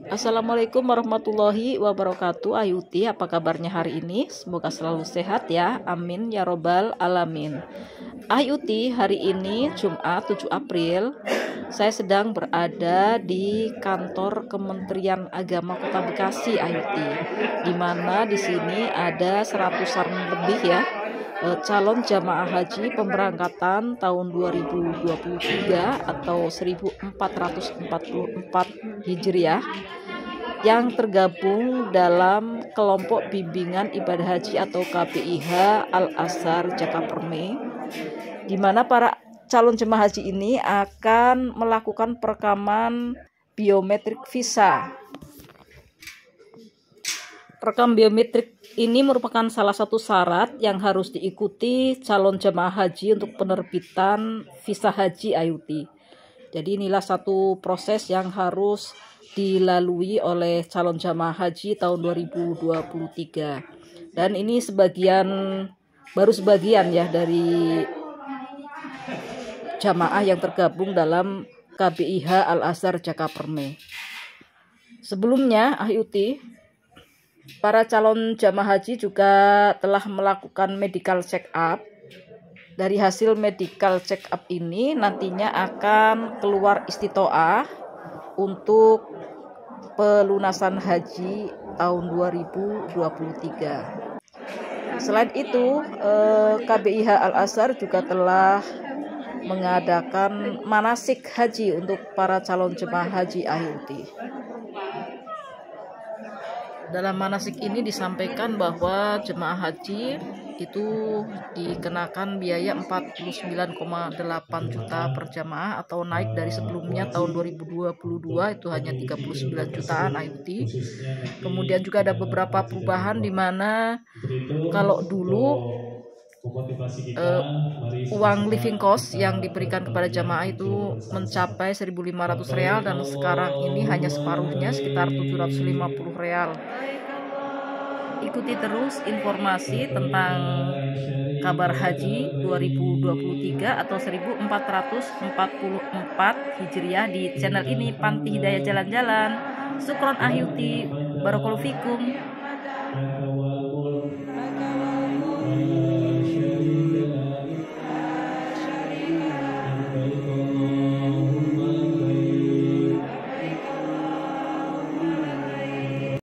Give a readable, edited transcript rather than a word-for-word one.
Assalamualaikum warahmatullahi wabarakatuh. Ayuti, apa kabarnya hari ini? Semoga selalu sehat ya. Amin ya robbal alamin. Ayuti, hari ini Jumat 7 April, saya sedang berada di kantor Kementerian Agama Kota Bekasi, Ayuti. Di mana di sini ada 100-an lebih ya calon jamaah haji pemberangkatan tahun 2023 atau 1444 Hijriah yang tergabung dalam kelompok bimbingan ibadah haji atau KBIH Al-Azhar Jakaperme, di mana para calon jemaah haji ini akan melakukan perekaman biometrik visa. Rekam biometrik ini merupakan salah satu syarat yang harus diikuti calon jemaah haji untuk penerbitan visa haji Ayuti. Jadi inilah satu proses yang harus dilalui oleh calon jamaah haji tahun 2023. Dan ini baru sebagian ya dari jamaah yang tergabung dalam KBIH Al-Azhar Jakaperme. Sebelumnya, Ayuti, para calon jamaah haji juga telah melakukan medical check up. Dari hasil medical check up ini nantinya akan keluar istitoah untuk pelunasan haji tahun 2023. Selain itu, KBIH Al-Azhar juga telah mengadakan manasik haji untuk para calon jemaah haji Ayuti. Dalam manasik ini disampaikan bahwa jemaah haji itu dikenakan biaya 49,8 juta per jamaah atau naik dari sebelumnya tahun 2022 itu hanya 39 jutaan Ayuti. Kemudian juga ada beberapa perubahan di mana kalau dulu uang living cost yang diberikan kepada jamaah itu mencapai 1.500 real dan sekarang ini hanya separuhnya sekitar 750 real. Ikuti terus informasi tentang kabar haji 2023 atau 1444 Hijriah di channel ini, Panti Hidayah Jalan-Jalan. Syukron Ayuti, barakallahu fikum.